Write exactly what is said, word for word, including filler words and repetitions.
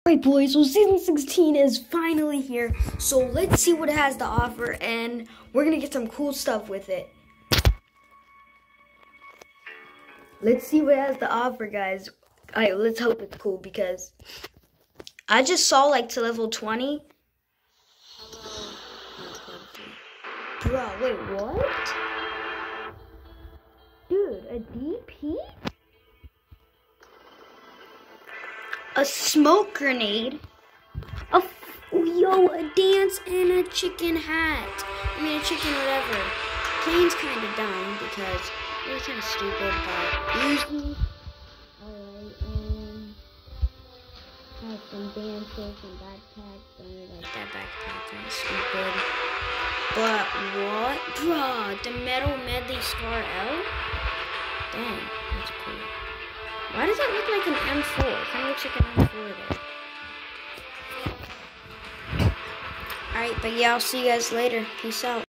Alright boys, so season sixteen is finally here, so let's see what it has to offer, and we're gonna get some cool stuff with it. Let's see what it has to offer, guys. Alright, let's hope it's cool, because I just saw like to level twenty. Bro, wait, what? Dude, a D P? A smoke grenade, a f yo, a dance, and a chicken hat. I mean, a chicken whatever. Plane's kind of dumb because it was kind of stupid, but usually, alright, um, have some dances and backpacks. I mean, like that backpack kind of stupid. But what, bruh? The metal medley star L? Dang, that's cool. Why does that look like an M four? It kind of looks like an M four there. Alright, but yeah, I'll see you guys later. Peace out.